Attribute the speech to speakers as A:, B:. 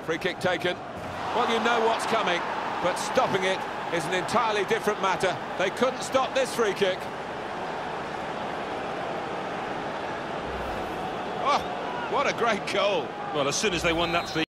A: Free kick taken. Well, you know what's coming, but stopping it is an entirely different matter. They couldn't stop this free kick. Oh, what a great goal.
B: Well, as soon as they won that free